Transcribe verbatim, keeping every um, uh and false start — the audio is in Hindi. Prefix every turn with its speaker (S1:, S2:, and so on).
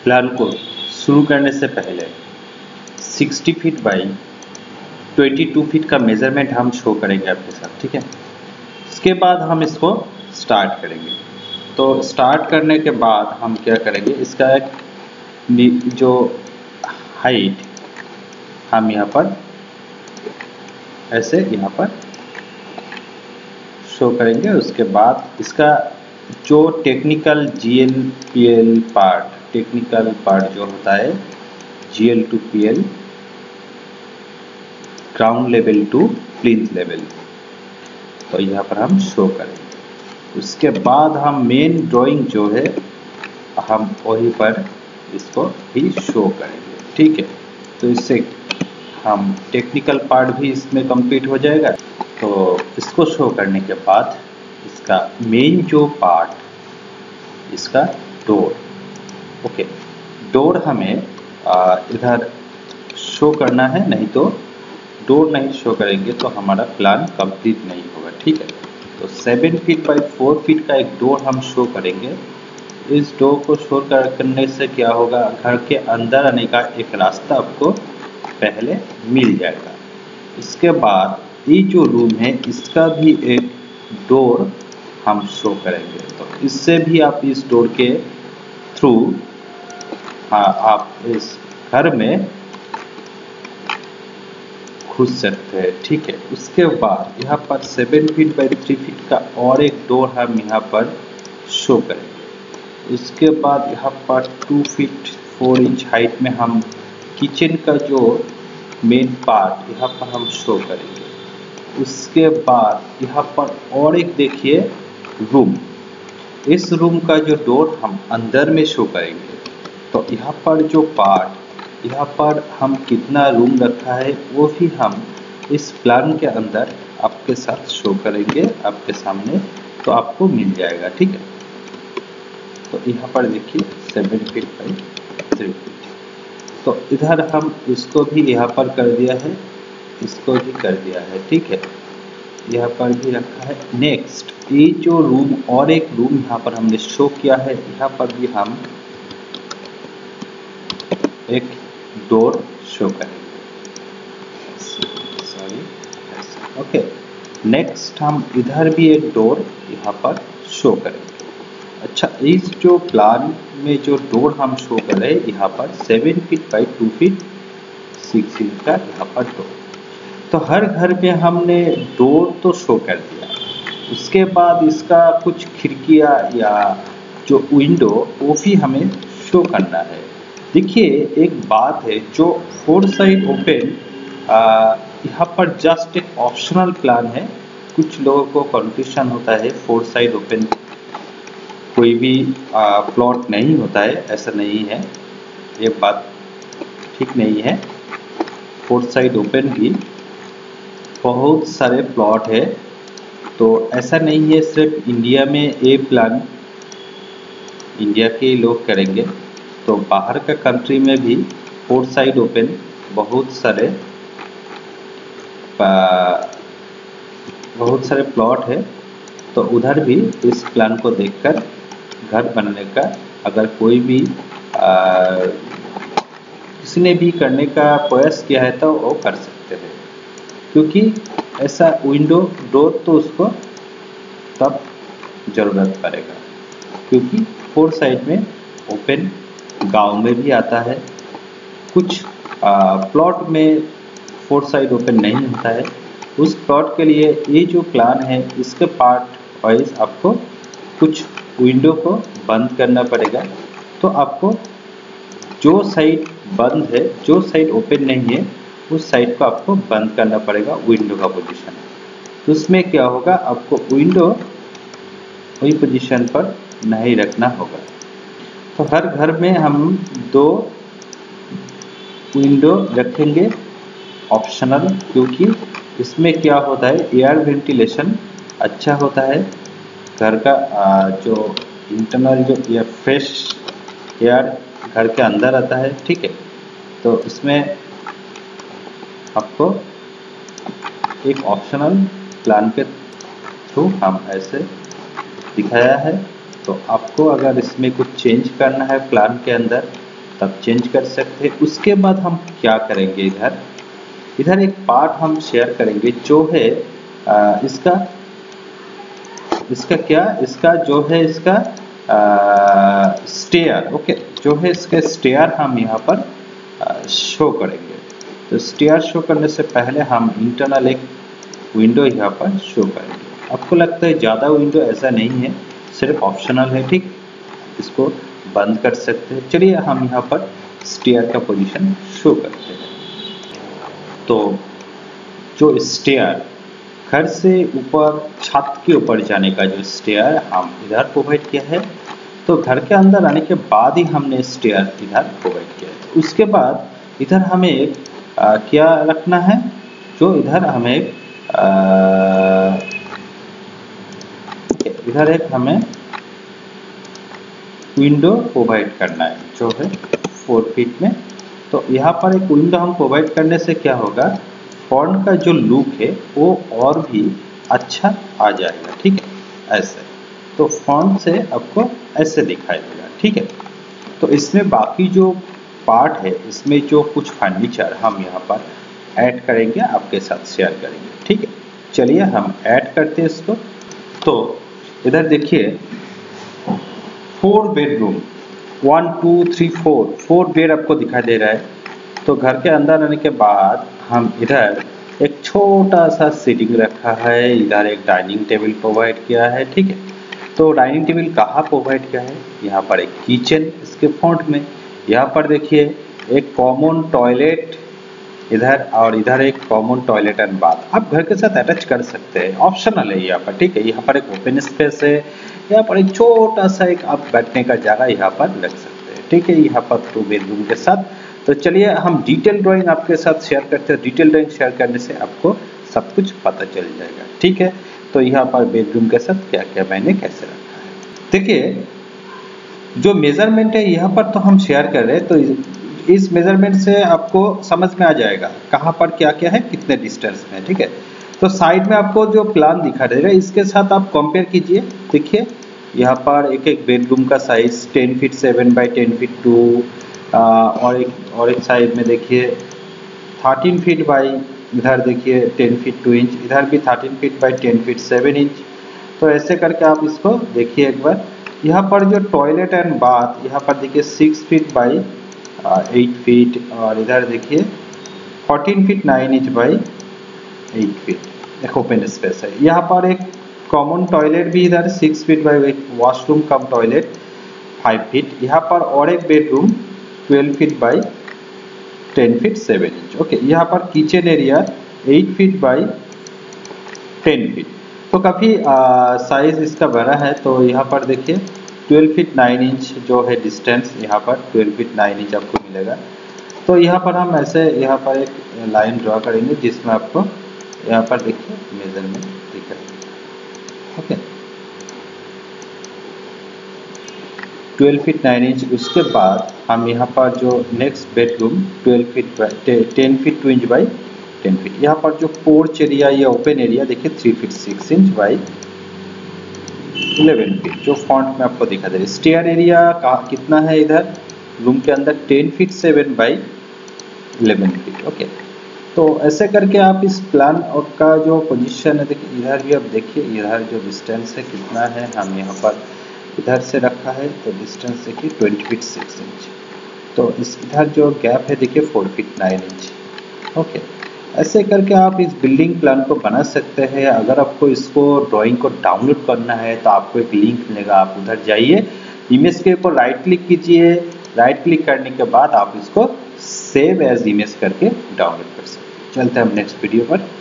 S1: प्लान को शुरू करने से पहले साठ फीट बाई बाईस फीट का मेजरमेंट हम शो करेंगे आपके साथ, ठीक है। इसके बाद हम इसको स्टार्ट करेंगे। तो स्टार्ट करने के बाद हम क्या करेंगे, इसका एक जो हाइट हम यहाँ पर ऐसे यहाँ पर शो करेंगे। उसके बाद इसका जो technical G L P L part, technical part जो होता है G L to P L, ground level to plinth level, तो यहाँ पर हम शो करेंगे। उसके बाद हम मेन ड्राइंग जो है हम वहीं पर इसको भी शो करेंगे, ठीक है। तो इससे हम टेक्निकल पार्ट भी इसमें कंप्लीट हो जाएगा। तो इसको शो करने के बाद इसका मेन जो पार्ट, इसका डोर, ओके, डोर हमें इधर शो करना है, नहीं तो डोर नहीं शो करेंगे तो हमारा प्लान कंप्लीट नहीं होगा, ठीक है। तो seven feet by four feet का एक डोर हम शो करेंगे। इस डोर को शो करने से क्या होगा, घर के अंदर आने का एक रास्ता आपको पहले मिल जाएगा। इसके बाद ये जो रूम है इसका भी एक डोर हम शो करेंगे। तो इससे भी आप इस डोर के थ्रू हाँ आप इस घर में घुस सकते हैं, ठीक है। उसके बाद यहाँ पर seven feet by three feet का और एक डोर हम यहाँ पर शो करेंगे। उसके बाद यहाँ पर two feet four inch height में हम किचन का जो मेन पार्ट यहाँ पर हम शो करेंगे। उसके बाद यहाँ पर और एक देखिए रूम, इस रूम का जो डोर हम अंदर में शो करेंगे। तो यहाँ पर जो पार्ट, यहाँ पर हम कितना रूम रखा है वो भी हम इस प्लान के अंदर आपके साथ शो करेंगे आपके सामने, तो आपको मिल जाएगा, ठीक है। तो यहाँ पर देखिए seven feet by three feet, तो इधर हम इसको भी यहाँ पर कर दिया है, इसको भी कर दिया है, ठीक है। यहाँ पर भी रखा है। नेक्स्ट ये जो रूम और एक रूम यहाँ पर हमने शो किया है, यहाँ पर भी हम एक डोर शो करेंगे, सॉरी, ओके। नेक्स्ट हम इधर भी एक डोर यहाँ पर शो करेंगे। अच्छा, इस जो प्लान में जो डोर हम शो कर रहे हैं यहाँ पर seven feet by two feet six inch का यहाँ पर डोर। तो हर घर में हमने डोर तो शो कर दिया। उसके बाद इसका कुछ खिड़कियाँ या जो विंडो वो भी हमें शो करना है। देखिए एक बात है, जो फोर साइड ओपन यहाँ पर जस्ट एक ऑप्शनल प्लान है। कुछ लोगों को कंफ्यूजन होता है, फोर साइड ओपन कोई भी प्लॉट नहीं होता है, ऐसा नहीं है, ये बात ठीक नहीं है। फोर साइड ओपन भी बहुत सारे प्लॉट है, तो ऐसा नहीं है सिर्फ इंडिया में ये प्लान इंडिया के लोग करेंगे। तो बाहर का कंट्री में भी फोर साइड ओपन बहुत सारे बहुत सारे प्लॉट है। तो उधर भी इस प्लान को देखकर घर बनाने का अगर कोई भी आ, किसी ने भी करने का प्रयास किया है तो वो कर सकते हैं, क्योंकि ऐसा विंडो डोर तो उसको तब ज़रूरत पड़ेगा, क्योंकि फोर साइड में ओपन गांव में भी आता है। कुछ प्लॉट में फोर साइड ओपन नहीं होता है, उस प्लॉट के लिए ये जो प्लान है इसके पार्ट वाइज आपको कुछ विंडो को बंद करना पड़ेगा। तो आपको जो साइड बंद है, जो साइड ओपन नहीं है, उस साइड को आपको बंद करना पड़ेगा विंडो का पोजीशन। तो उसमें क्या होगा, आपको विंडो वही पोजीशन पर नहीं रखना होगा। तो हर घर में हम दो विंडो रखेंगे ऑप्शनल, क्योंकि इसमें क्या होता है एयर वेंटिलेशन अच्छा होता है। घर का जो इंटरनल जो एयर फ्रेश एयर घर के अंदर आता है, ठीक है। तो इसमें आपको एक ऑप्शनल प्लान के थ्रू हम ऐसे दिखाया है। तो आपको अगर इसमें कुछ चेंज करना है प्लान के अंदर, तब चेंज कर सकते हैं। उसके बाद हम क्या करेंगे, इधर इधर एक पार्ट हम शेयर करेंगे जो है आ, इसका इसका क्या इसका जो है इसका स्टेयर। ओके, जो है इसके स्टेयर हम यहाँ पर शो करेंगे। तो स्टेयर शो करने से पहले हम इंटरनल एक विंडो यहाँ पर शो करेंगे। आपको लगता है ज़्यादा विंडो, ऐसा नहीं है, सिर्फ ऑप्शनल है, ठीक। इसको बंद कर सकते हैं। चलिए हम यहाँ पर स्टेयर का पोजीशन शो करते हैं। तो जो स्टेयर घर से ऊपर छत के ऊपर जाने का जो स्टेयर हम इधर प्रोवाइड किया है, तो घर के अंदर आने के बाद ही हमने स्टेयर इधर प्रोवाइड किया है। उसके बाद इधर हमें आ, क्या रखना है, जो इधर हमें आ, इधर एक हमें विंडो प्रोवाइड करना है जो है फोर फीट में। तो यहाँ पर एक विंडो हम प्रोवाइड करने से क्या होगा, फॉन्ट का जो लुक है वो और भी अच्छा आ जाएगा, ठीक है। ऐसे तो फॉन्ट से आपको ऐसे दिखाई देगा, ठीक है। तो इसमें बाकी जो पार्ट है, इसमें जो कुछ फर्नीचर हम यहाँ पर ऐड करेंगे, आपके साथ शेयर करेंगे, ठीक है। चलिए हम ऐड करते हैं इसको। तो इधर देखिए four bedroom, one two three four four bed आपको दिखाई दे रहा है। तो घर के अंदर आने के बाद हम इधर एक छोटा सा सीटिंग रखा है, इधर एक डाइनिंग टेबल प्रोवाइड किया है, ठीक है। तो डाइनिंग टेबल कहाँ प्रोवाइड किया है, यहाँ पर एक किचन इसके फ्रंट में, यहाँ पर देखिए एक कॉमन टॉयलेट इधर, और इधर एक कॉमन टॉयलेट एंड बाथ आप घर के साथ अटैच कर सकते हैं, ऑप्शनल है यहाँ पर, ठीक है। यहाँ पर एक ओपन स्पेस है, यहाँ पर एक छोटा सा एक आप बैठने का जगह यहाँ पर रख सकते हैं, ठीक है। यहाँ पर टू बेडरूम के साथ। तो चलिए हम डिटेल ड्राइंग आपके साथ शेयर करते हैं। डिटेल ड्राइंग शेयर करने से आपको सब कुछ पता चल जाएगा, ठीक है। तो यहाँ पर बेडरूम के साथ क्या क्या मैंने कैसे रखा है, देखिए जो मेजरमेंट है यहाँ पर तो हम शेयर कर रहे हैं। तो इस मेजरमेंट से आपको समझ में आ जाएगा कहाँ पर क्या क्या है, कितने डिस्टेंस में, ठीक है। तो साइड में आपको जो प्लान दिखा दे रहा है, इसके साथ आप कंपेयर कीजिए। देखिए यहाँ पर एक एक बेडरूम का size ten feet seven by ten feet two, और एक और एक साइड में देखिए थर्टीन फीट बाई, इधर देखिए टेन फीट टू इंच, इधर भी thirteen feet by ten feet seven inch. तो ऐसे करके आप इसको देखिए एक बार। यहाँ पर जो टॉयलेट एंड बाथ, यहाँ पर देखिए six feet by eight feet, और इधर देखिए fourteen feet nine inch by eight feet एक ओपन स्पेस है। यहाँ पर एक कॉमन टॉयलेट भी इधर six feet by washroom cum toilet five feet. यहाँ पर और एक bedroom twelve feet by ten feet seven inch. Okay, यहाँ पर kitchen area eight feet by ten feet. तो काफ़ी साइज इसका बड़ा है। तो यहाँ पर देखिए ट्वेल्व फीट नाइन इंच जो है डिस्टेंस, यहाँ पर ट्वेल्व फीट नाइन इंच आपको मिलेगा। तो यहाँ पर हम ऐसे यहाँ पर एक लाइन ड्रॉ करेंगे जिसमें आपको यहाँ पर देखिए मेजरमेंट दिख रहा है। Okay, twelve feet nine inch. उसके बाद हम यहाँ पर जो next bedroom twelve feet ten feet two inch by ten feet. यहाँ पर जो पोर्च एरिया या ओपन एरिया देखिए three feet six inch by eleven feet, जो फॉन्ट में आपको दिखा दे रहा है। स्टेयर एरिया का कितना है इधर रूम के अंदर ten feet seven by eleven feet. Okay, तो ऐसे करके आप इस प्लान का जो पोजीशन है देखिए, इधर भी आप देखिए इधर जो डिस्टेंस है कितना है, हम यहाँ पर इधर से रखा है तो डिस्टेंस देखिए ट्वेंटी फीट सिक्स इंच। तो इस इधर जो गैप है देखिए four feet nine inch. Okay, ऐसे करके आप इस बिल्डिंग प्लान को बना सकते हैं। अगर आपको इसको ड्राइंग को डाउनलोड करना है तो आपको एक लिंक मिलेगा, आप उधर जाइए, इमेज के ऊपर राइट क्लिक कीजिए। राइट क्लिक करने के बाद आप इसको सेव एज इमेज करके डाउनलोड कर सकते हैं। चलते हैं हम नेक्स्ट वीडियो पर।